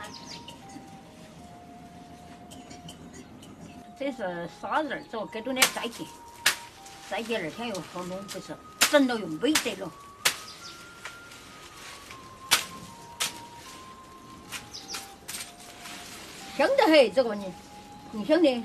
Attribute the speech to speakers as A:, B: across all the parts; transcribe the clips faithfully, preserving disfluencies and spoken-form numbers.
A: 这是沙仁儿，这给中点再去，再去二天又好弄，不是整了又没得了。香得很，这个你，你晓得？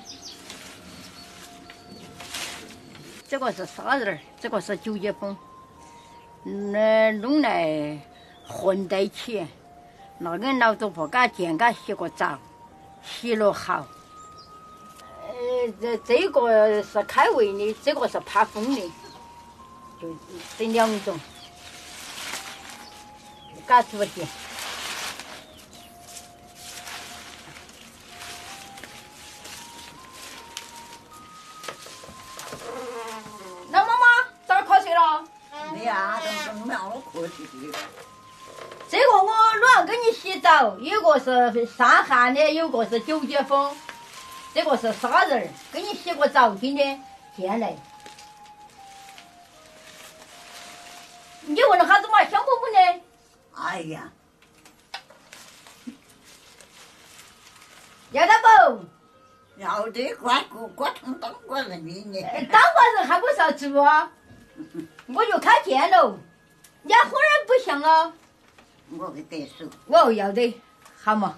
A: 这个是沙仁儿，这个是九节风，嗯，弄来混在一起。那个老祖婆给他见，给他洗个澡，洗了好。呃，这这个是开胃的，这个是怕风的，就这两种，给他煮的。老妈妈，早点瞌睡了。
B: 没呀，都都没让我瞌睡的。
A: 这个我乱给你洗澡，有个是伤寒的，有个是九节风，这个是沙仁儿，给你洗个澡，今天见来。你问了哈子嘛，香不不的？
B: 哎呀，
A: 要得不？
B: 要得，关锅锅汤当官人的你。
A: 当官人还不是要做啊？我就看见了，人家婚人不像啊。
B: 我给得手。
A: 哦，要得，好嘛。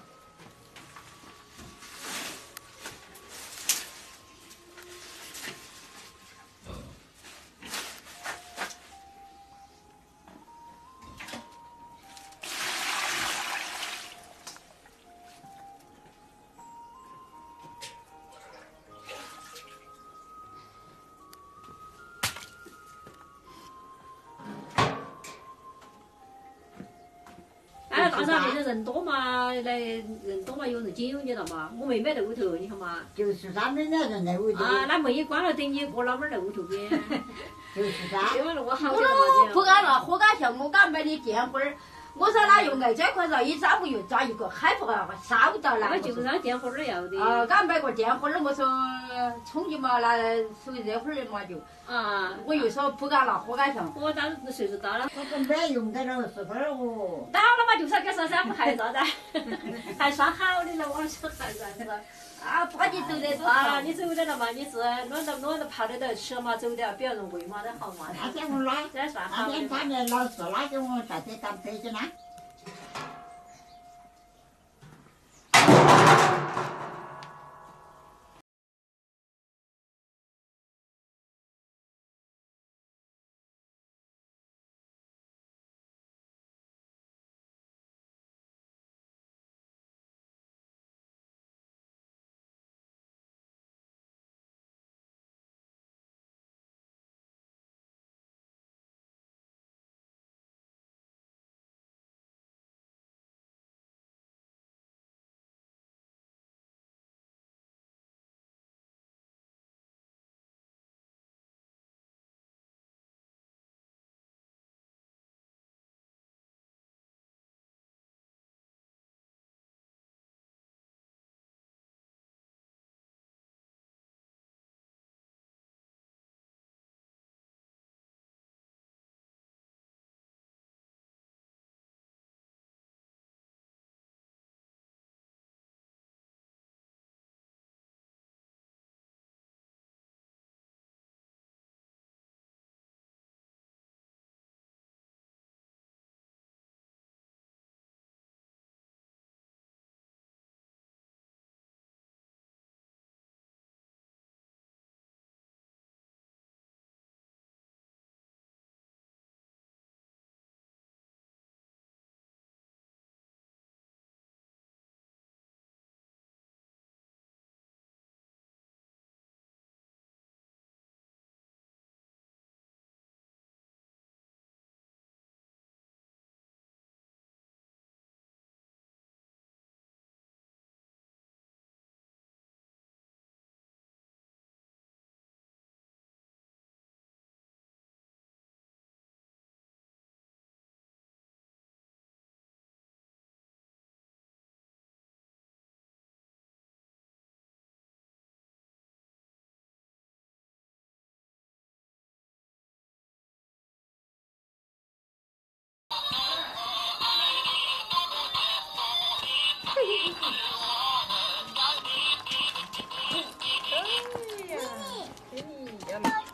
C: 哎，大山面的人多嘛，来人多嘛，有人接应你了嘛。我妹妹在屋头，你看嘛。
B: 就是咱们那人在屋头。
C: 啊，那门一关了，等你哥老妹儿在屋头边。
B: 就是噻。
C: 因为那个好
A: 我
C: 些
A: 都不干了，活干像我刚买的电灰儿，我说哪用爱这块肉，一抓不又抓一个，害怕烧到了。
C: 那就是那电火儿要的。
A: 啊，刚买个电灰儿，我说充气嘛，那属于热灰儿的嘛就。
C: 啊。
A: 我又说不干了，活干像。
C: 我当时岁数大了。
B: 我都没用得了十分哦。
C: 大了嘛，就是给说噻，不还啥子？还算好的了，我说还算是。
A: 啊，把你走得多
C: 啊，你走得了嘛？你是弄到弄到泡得到吃了嘛，走的，比较容易嘛，那好嘛。
B: 那天我哪？
C: 这算好的。
B: 那天他的老师哪给我啥子干推荐呢？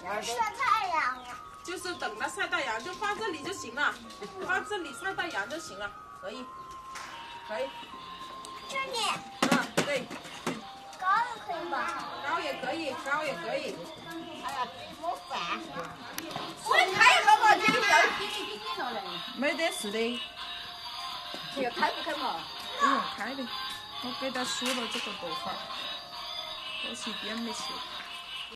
D: 晒太阳啊。
E: 就是等它晒太阳，就放这里就行了，放这里晒太阳就行了，可以，可以。
D: 这里。
E: 嗯，对。
D: 高的可以吧？
E: 高也可以，高也可以。
B: 哎呀，没饭。
A: 我开了嘛，这个要滴滴滴滴了嘞。
E: 没得事的。
A: 这个开不开嘛？
E: 不用开的，我给他数了这个豆腐儿，我是一点没吃。